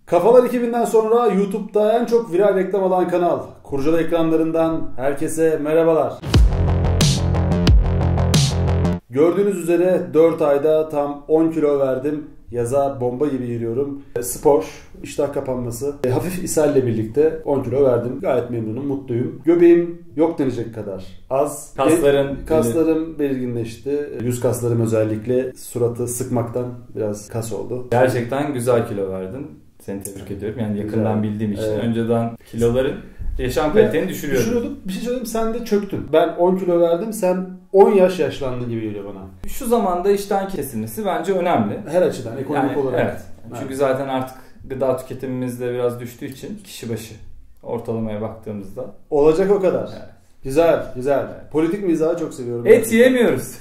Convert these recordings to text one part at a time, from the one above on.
Kafalar 2000'den sonra YouTube'da en çok viral reklam alan kanal. Kurcala ekranlarından herkese merhabalar. Gördüğünüz üzere 4 ayda tam 10 kilo verdim. Yaza bomba gibi giriyorum. Spor, iştah kapanması, hafif ishalle birlikte 10 kilo verdim. Gayet memnunum, mutluyum. Göbeğim yok denecek kadar az. Kaslarım belirginleşti. Yüz kaslarım özellikle, suratı sıkmaktan biraz kas oldu. Gerçekten güzel kilo verdin. Seni tebrik ediyorum. Yani yakından bildiğim için. Evet. Önceden kiloların yaşam kaliteni düşürüyordum. Bir şey söyleyeyim, sen de çöktün. Ben 10 kilo verdim, sen 10 yaş yaşlandın gibi geliyor bana. Şu zamanda işten kesilmesi bence önemli. Her açıdan, ekonomik olarak. Evet. Çünkü zaten artık gıda tüketimimiz de biraz düştüğü için kişi başı ortalamaya baktığımızda. Olacak o kadar. Evet. Güzel. Evet. Politik mizahı çok seviyorum. Et yemiyoruz.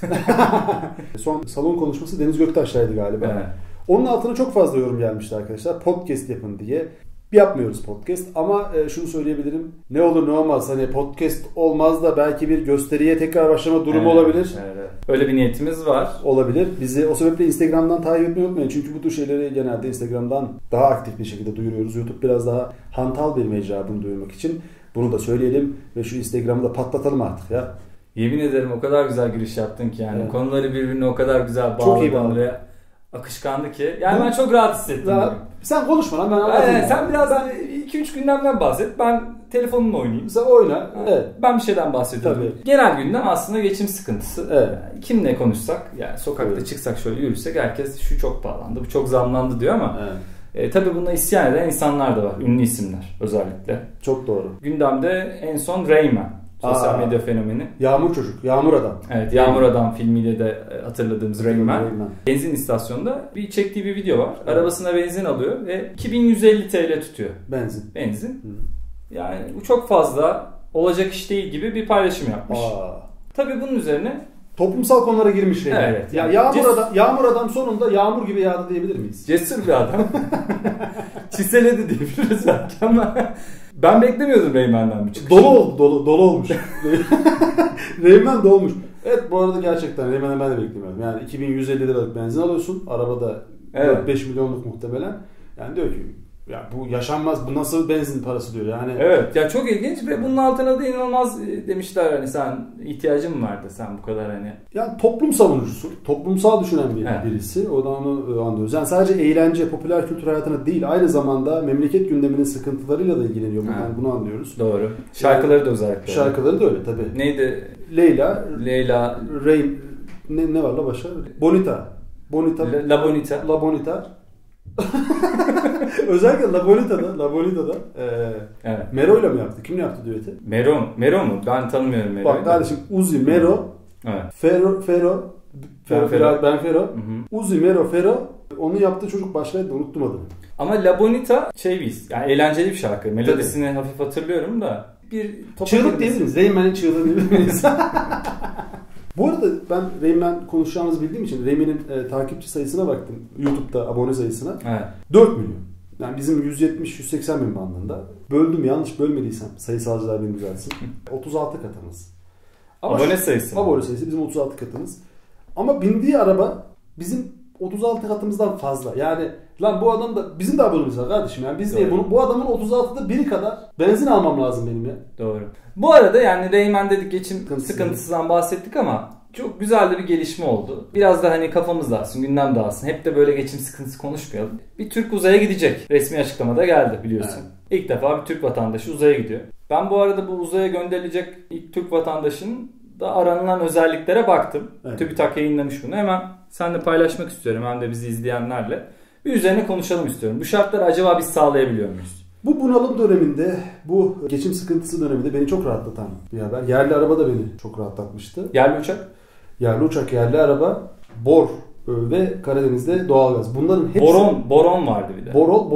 Son salon konuşması Deniz Göktaş'taydı galiba. Evet. Onun altına çok fazla yorum gelmişti arkadaşlar. Podcast yapın diye. Yapmıyoruz podcast ama şunu söyleyebilirim. Ne olur ne olmaz. Hani podcast olmaz da belki bir gösteriye tekrar başlama durumu olabilir. Evet. Öyle bir niyetimiz var. Olabilir. Bizi o sebeple Instagram'dan takip etmeyi unutmayın. Çünkü bu tür şeyleri genelde Instagram'dan daha aktif bir şekilde duyuruyoruz. YouTube biraz daha hantal bir mecra bunu duyurmak için. Bunu da söyleyelim ve şu Instagram'ı da patlatalım artık ya. Yemin ederim o kadar güzel giriş yaptın ki yani. Evet. Konuları birbirine o kadar güzel bağladın. Çok iyi bağladın. Akışkandı ki. Yani ben çok rahat hissettim. Sen konuşma lan, ben anlatayım. Sen biraz 2-3 gündemden bahset. Ben telefonumla oynayayım. Sen oyna. Evet. Ben bir şeyden bahsediyorum. Tabii. Genel gündem aslında geçim sıkıntısı. Evet. Yani kimle konuşsak, yani sokakta çıksak şöyle yürüsek herkes şu çok pahalandı, bu çok zamlandı diyor ama tabii buna isyan eden insanlar da var. Ünlü isimler özellikle. Çok doğru. Gündemde en son Rayman. Sosyal medya fenomeni. Yağmur çocuk, Yağmur Adam. Evet, Yağmur Adam filmiyle de hatırladığımız Rayman. Benzin istasyonunda çektiği bir video var. Evet. Arabasına benzin alıyor ve 2150 TL tutuyor. Benzin. Hı. Yani bu çok fazla, olacak iş değil gibi bir paylaşım yapmış. Tabii bunun üzerine toplumsal konulara girmiş Rayman. Evet. Yani Yağmur Adam sonunda yağmur gibi yağdı diyebilir miyiz? Cesur bir adam. Çiseledi diyebiliriz belki ama ben beklemiyordum Rayman'dan bir çıkış. Dolu olmuş. Rayman dolmuş. Evet, bu arada gerçekten Rayman'ı ben de beklemiyordum. Yani 2150 liralık benzin alıyorsun. Arabada 4-5 milyonluk muhtemelen. Yani diyor ki ya bu yaşanmaz, bu nasıl benzin parası diyor yani. Evet ya, çok ilginç ve bunun altına da inanılmaz demişler, hani sen ihtiyacın mı vardı sen bu kadar hani. Yani toplum savunucusu, toplumsal düşünen birisi, o da onu anlıyoruz. Yani sadece eğlence, popüler kültür hayatına değil, aynı zamanda memleket gündeminin sıkıntılarıyla da ilgileniyor. Yani bunu anlıyoruz. Doğru. Şarkıları da özellikle. Şarkıları da öyle tabii. Neydi? Leyla, Rain, ne var la başka? Bonita. La Bonita. Özellikle La Bonita'da evet. Mero'yla mı yaptı? Kimle yaptı düeti? Mero mu? Ben tanımıyorum Mero'yu. Bak kardeşim, Uzi, Mero, evet. Fero, Uzi, Fero. Onun yaptığı çocuk başkaydı da unuttum adını. Ama La Bonita yani eğlenceli bir şarkı. Melodisini hafif hatırlıyorum da. Çığlık değil miyiz? Rayman'in çığlığı değil miyiz? Bu arada ben Rayman konuşacağımızı bildiğim için Rayman'in takipçi sayısına baktım. YouTube'da abone sayısına. Evet. 4 milyon. Yani bizim 170-180 bin bandında. Böldüm, yanlış bölmediysem sayısalcılar beni düzeltsin. 36 katımız. Abone sayısı. Abone sayısı bizim 36 katımız. Ama bindiği araba bizim 36 katımızdan fazla. Yani lan bu adam da bizim de abonemiz var kardeşim. Yani biz niye bu adamın 36'da biri kadar benzin almam lazım benim ya. Doğru. Bu arada yani Rayman dedik, geçim sıkıntısından bahsettik ama çok güzel de bir gelişme oldu. Biraz da hani kafamız dağılsın, gündem dağılsın. Hep de böyle geçim sıkıntısı konuşmayalım. Bir Türk uzaya gidecek. Resmi açıklamada geldi biliyorsun. Evet. İlk defa bir Türk vatandaşı uzaya gidiyor. Ben bu arada bu uzaya gönderilecek ilk Türk vatandaşının da aranılan özelliklere baktım. Evet. TÜBİTAK yayınlamış bunu. Hemen seninle paylaşmak istiyorum. Hem de bizi izleyenlerle. Bir üzerine konuşalım istiyorum. Bu şartları acaba biz sağlayabiliyor muyuz? Bu bunalım döneminde, bu geçim sıkıntısı döneminde beni çok rahatlatan bir haber. Yerli araba da beni çok rahatlatmıştı. Yerli uçak? Yerli uçak, yerli araba, bor ve Karadeniz'de doğalgaz. Bunların hepsi... Boron vardı bir de.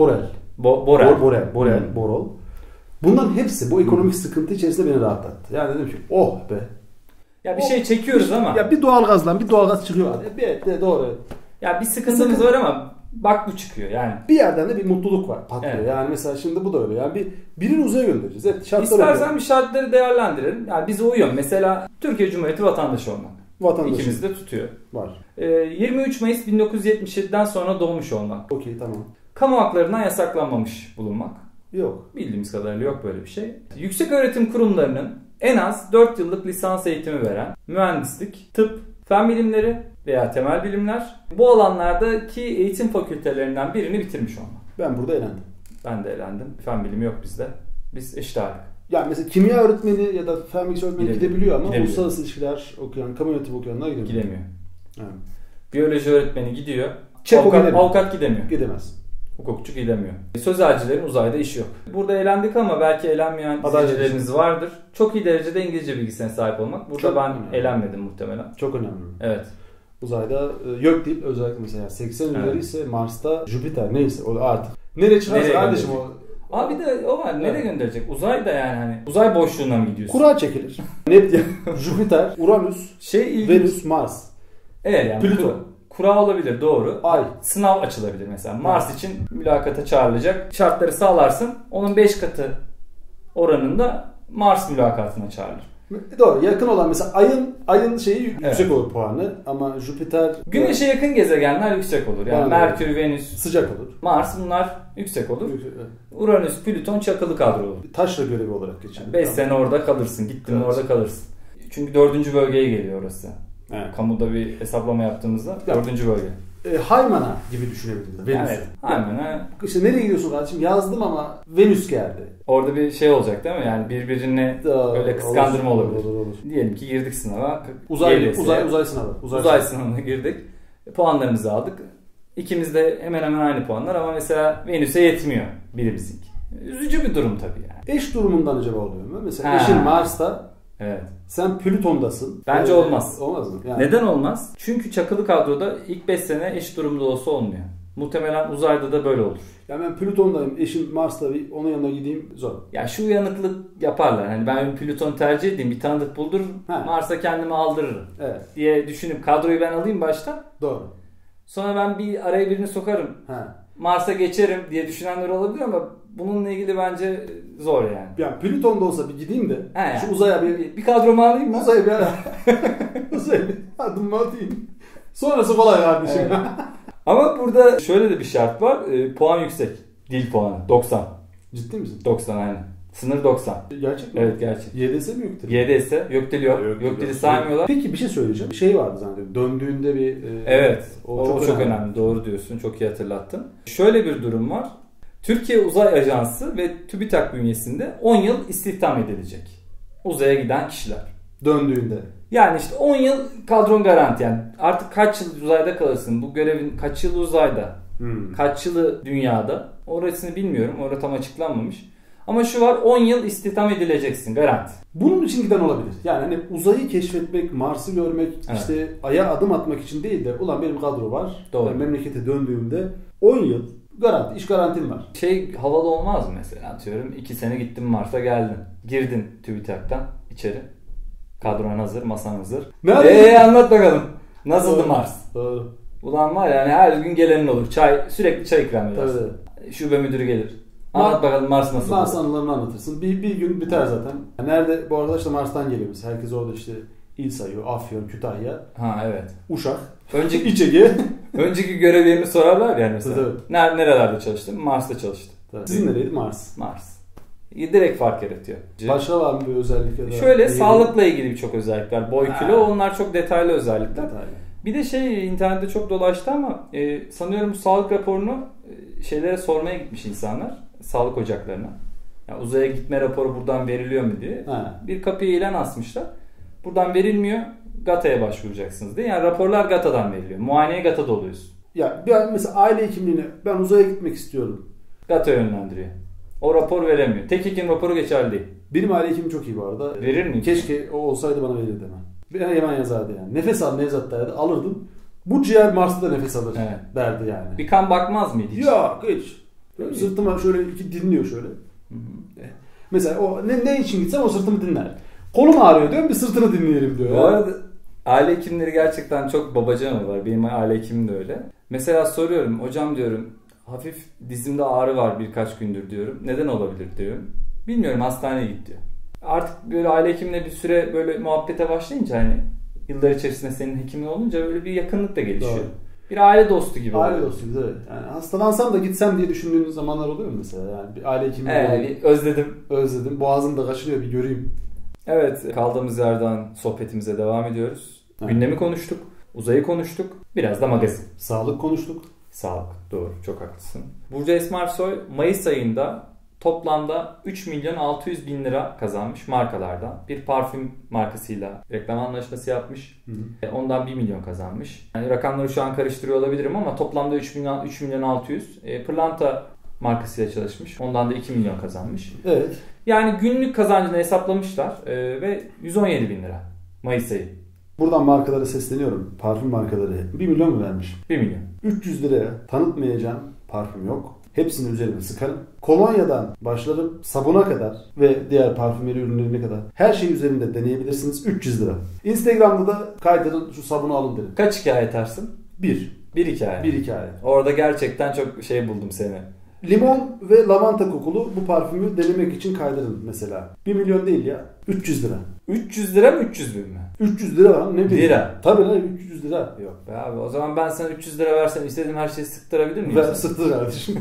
Borol. Bunların hepsi bu ekonomik sıkıntı içerisinde beni rahatlattı. Yani dedim ki oh be. Ya bir şey çekiyoruz ama. Ya bir doğalgaz çıkıyor. Doğru. Ya bir sıkıntımız var ama bak bu çıkıyor yani. Bir yerden de bir mutluluk var, patlıyor. Evet. Yani mesela şimdi bu da öyle. Yani birini uzaya göndereceğiz. Evet, İstersen bir şartları değerlendirelim. Yani bize uyuyor. Mesela Türkiye Cumhuriyeti vatandaşı olmak. İkimiz de tutuyor. Var. 23 Mayıs 1977'den sonra doğmuş olmak. Okey, tamam. Kamu haklarından yasaklanmamış bulunmak. Yok. Bildiğimiz kadarıyla yok böyle bir şey. Yüksek öğretim kurumlarının en az 4 yıllık lisans eğitimi veren mühendislik, tıp, fen bilimleri veya temel bilimler bu alanlardaki eğitim fakültelerinden birini bitirmiş olmak. Ben burada elendim. Ben de elendim. Fen bilimi yok bizde. Biz eşit ağırlık. Yani mesela kimya öğretmeni ya da fen bilgisi öğretmeni gidebiliyor ama Gidebiliyor. Uluslararası ilişkiler okuyan, kamu yönetimi okuyanlar Gidemiyor. Evet. Biyoloji öğretmeni gidiyor. Çeko Avukat gidemiyor. Gidemez. Hukukçu gidemiyor. Sözelcilerin uzayda işi yok. Burada eğlendik ama belki eğlenmeyen izleyicileriniz vardır. Çok iyi derecede İngilizce bilgisine sahip olmak. Burada çok ben önemli. Eğlenmedim muhtemelen. Çok önemli. Evet. Uzayda yok değil, özellikle mesela 80 üzeri ise Mars'ta Jüpiter neyse o artık. Nereye çıkarsa kardeşim o. Abi de o var. Nereye gönderecek? Uzayda yani hani. Uzay boşluğuna mı gidiyorsun? Kura çekilir. Neptün, Jüpiter, Uranüs, Venüs, Mars. Evet yani. Plüton. Kura olabilir, doğru. Ay. Sınav açılabilir mesela. Mars için mülakata çağrılacak. Şartları sağlarsın. Onun 5 katı oranında Mars mülakatına çağrılır. Doğru. Yakın olan mesela ayın şeyi yüksek olur puanı ama Jüpiter Güneşe yakın gezegenler yüksek olur. Yani Merkür, Venüs sıcak olur. Mars bunlar yüksek olur. Uranüs, Plüton çakılı kadro olur. Taşra görevi olarak geçer. 5 sene orada kalırsın. Gittin mi orada kalırsın. Çünkü 4. bölgeye geliyor orası. Evet. Kamuda bir hesaplama yaptığımızda 4. bölge. Haymana gibi düşünebiliriz. Venüs. Evet. Haymana. İşte nereye gidiyorsun kardeşim? Yazdım ama Venüs geldi. Orada bir şey olacak değil mi? Yani birbirine öyle kıskandırma olabilir. Olur. Diyelim ki girdik sınava. Uzay sınavı. Uzay sınavına girdik. Puanlarımızı aldık. İkimiz de hemen hemen aynı puanlar ama mesela Venüs'e yetmiyor birimizinki. Üzücü bir durum tabii yani. Eş durumundan acaba oluyor mu? Mesela eşin Mars'ta. Evet. Sen Plüton'dasın. Bence olmaz. Olmaz mı? Yani. Neden olmaz? Çünkü çakılı kadroda ilk 5 sene eş durumda olsa olmuyor. Muhtemelen uzayda da böyle olur. Yani ben Plüton'dayım. Eşim Mars'ta onun yanına gideyim zor. Ya şu uyanıklık yaparlar. Hani ben Plüton tercih edeyim, bir tanıdık buldururum. Mars'a kendimi aldırırım. Evet. Diye düşünüp kadroyu ben alayım başta. Doğru. Sonra ben bir araya birini sokarım. Mars'a geçerim diye düşünenler olabilir ama bununla ilgili bence zor yani. Yani Plüton'da olsa bir gideyim de yani. Şu uzaya bir kadromu alayım mı? Uzaya bir adımımı atayım. Sonrası kolay kardeşim. Evet. Ama burada şöyle de bir şart var. Puan yüksek. Dil puanı. 90. Ciddi misin? 90 aynen. Sınır 90. Gerçek mi? Evet gerçek. YDS mi Gökdil? YDS. Gökdil yok. Gökdil'i saymıyorlar. Peki bir şey söyleyeceğim. Bir şey vardı zannediyorum. Döndüğünde bir... Evet. O çok önemli. Doğru diyorsun. Çok iyi hatırlattın. Şöyle bir durum var. Türkiye Uzay Ajansı ve TÜBİTAK bünyesinde 10 yıl istihdam edilecek. Uzaya giden kişiler. Döndüğünde. Yani işte 10 yıl kadron garanti yani. Artık kaç yıl uzayda kalırsın? Bu görevin kaç yıl uzayda? Kaç yılı dünyada? Orasını bilmiyorum. Orada tam açıklanmamış. Ama şu var 10 yıl istihdam edileceksin garanti. Bunun için giden olabilir. Yani hani uzayı keşfetmek, Mars'ı görmek, işte Ay'a adım atmak için değil de ulan benim kadro var. Doğru. Ben memlekete döndüğümde 10 yıl garanti, iş garantim var. Havalı olmaz mı mesela atıyorum 2 sene gittin Mars'a geldin. Girdin TÜBİTAK'tan içeri. Kadron hazır, masan hazır. Anlat bakalım. Nasıldı Doğru. Mars? Doğru. Ulan var yani her gün gelenin olur. Sürekli çay ikram edersin. Şube müdürü gelir. Anlat bakalım Mars nasıl? Mars anılarını anlatırsın. Bir gün biter zaten. Nerede? Bu arkadaş da Mars'tan geliyor mesela. Herkes orada işte il sayıyor. Afyon, Kütahya. Evet. Uşak. İçegi. Önceki görev yerini sorarlar yani mesela. Evet. Nerelerde çalıştın? Mars'ta çalıştım. Sizin nereydi? Mars. Direkt fark yaratıyor. Başka var mı bir özellik ya da? Şöyle sağlıkla ilgili birçok özellikler. Boy, kilo onlar çok detaylı özellikler. Bir de internette çok dolaştı ama sanıyorum bu sağlık raporunu şeylere sormaya gitmiş insanlar. Sağlık ocaklarına. Yani uzaya gitme raporu buradan veriliyor mu diye. Bir kapıya ilan asmışlar. Buradan verilmiyor. GATA'ya başvuracaksınız diye. Yani raporlar GATA'dan veriliyor. Muayeneye GATA'da oluyorsun. Ya mesela aile hekimliğine ben uzaya gitmek istiyorum. GATA yönlendiriyor. O rapor veremiyor. Tek hekim raporu geçerli değil. Benim aile hekimim çok iyi bu arada. Verir mi? Keşke o olsaydı bana verirdi hemen. Hemen yazardı yani. Nefes al Nevzat derdi. Alırdım. Bu ciğer Mars'ta da nefes alır derdi yani. Bir kan bakmaz mıydı hiç? Yok hiç. Sırtıma şöyle dinliyor şöyle. Mesela o ne için gitsem o sırtımı dinler. Kolum ağrıyor diyorum bir sırtını dinleyelim diyor. Bu arada aile hekimleri gerçekten çok babacan var. Benim aile hekimim de öyle. Mesela soruyorum hocam diyorum hafif dizimde ağrı var birkaç gündür diyorum. Neden olabilir diyorum. Bilmiyorum hastaneye git diyor. Artık böyle aile hekimle bir süre böyle muhabbete başlayınca hani yıllar içerisinde senin hekimin olunca böyle bir yakınlık da gelişiyor. Doğru. Bir aile dostu gibi oluyor. Aile dostu gibi, evet. Yani hastalansam da gitsem diye düşündüğünüz zamanlar oluyor mu mesela? Yani bir aile hekimi özledim. Boğazım da kaşınıyor, bir göreyim. Evet, kaldığımız yerden sohbetimize devam ediyoruz. Evet. Gündemi konuştuk, uzayı konuştuk, biraz da magazin. Sağlık konuştuk. Sağlık, doğru, çok haklısın. Burcu Esmersoy Mayıs ayında toplamda 3.600.000 lira kazanmış markalardan. Bir parfüm markasıyla reklam anlaşması yapmış. Ondan 1 milyon kazanmış. Yani rakamları şu an karıştırıyor olabilirim ama toplamda 3.600.000. Pırlanta markasıyla çalışmış. Ondan da 2 milyon kazanmış. Evet. Yani günlük kazancını hesaplamışlar ve 117.000 lira Mayıs ayı. Buradan markalara sesleniyorum. Parfüm markaları 1 milyon mu vermiş? 1 milyon. 300 liraya tanıtmayacağım parfüm yok. Hepsini üzerime sıkarım. Kolonyadan başlarım, sabuna kadar ve diğer parfümeri ürünlerine kadar her şeyi üzerinde deneyebilirsiniz. 300 lira. Instagram'da da kaydedin, şu sabunu alın derim. Kaç hikaye atarsın? 1. 1 hikaye. 1 hikaye. Orada gerçekten çok buldum seni. Limon ve lavanta kokulu bu parfümü denemek için kaydırın mesela. 1 milyon değil ya. 300 lira. 300 lira mı 300 bin mi? 300 lira lan, ne bileyim. Lira. Tabii lan, 300 lira. Yok be abi, o zaman ben sana 300 lira versem istediğim her şeyi sıktırabilir miyim? Ver, sıktır kardeşim.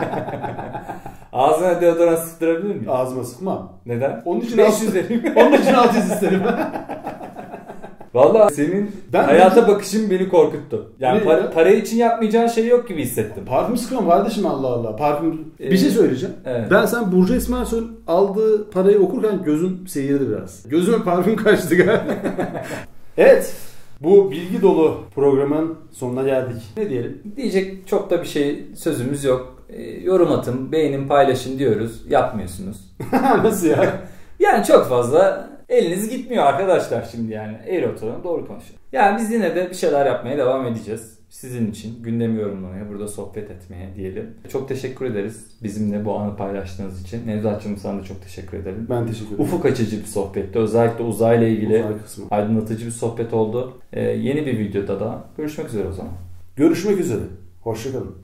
Ağzına deodorant sıktırabilir miyim? Ağzıma sıkmam. Neden? Onun için 500 vereyim. Onun için 600 isterim. Vallahi senin hayata bakışın beni korkuttu. Yani para için yapmayacağın şey yok gibi hissettim. Parfüm sıkıyorum kardeşim, Allah Allah. Parfüm. Bir şey söyleyeceğim. Evet. Ben sen Burcu Esmersoy'un aldığı parayı okurken gözüm seyirdi biraz. Gözüme parfüm kaçtı galiba. Evet. Bu bilgi dolu programın sonuna geldik. Ne diyelim? Diyecek çok da bir şey, sözümüz yok. Yorum atın, beğenin, paylaşın diyoruz. Yapmıyorsunuz. Nasıl ya? Yani çok fazla eliniz gitmiyor arkadaşlar şimdi yani. Eğri oturalım, doğru konuşalım. Yani biz yine de bir şeyler yapmaya devam edeceğiz. Sizin için gündemi yorumlamaya, burada sohbet etmeye diyelim. Çok teşekkür ederiz bizimle bu anı paylaştığınız için. Nevzat'cığım, sana da çok teşekkür ederim. Ben teşekkür ederim. Ufuk açıcı bir sohbetti. Özellikle uzayla ilgili aydınlatıcı bir sohbet oldu. Yeni bir videoda da görüşmek üzere o zaman. Görüşmek üzere. Hoşçakalın.